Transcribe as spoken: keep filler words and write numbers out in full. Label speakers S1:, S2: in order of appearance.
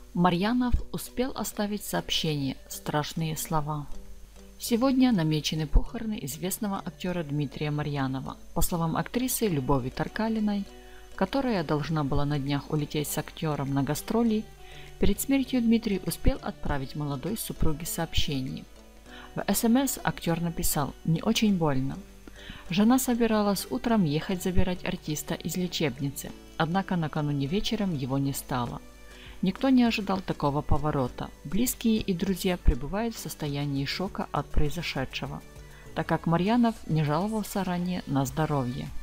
S1: Марьянов успел оставить сообщение, страшные слова. Сегодня намечены похороны известного актера Дмитрия Марьянова. По словам актрисы Любови Таркалиной, которая должна была на днях улететь с актером на гастроли, перед смертью Дмитрий успел отправить молодой супруге сообщение. В СМС актер написал: «Не очень больно». Жена собиралась утром ехать забирать артиста из лечебницы, однако накануне вечером его не стало. Никто не ожидал такого поворота. Близкие и друзья пребывают в состоянии шока от произошедшего, так как Марьянов не жаловался ранее на здоровье.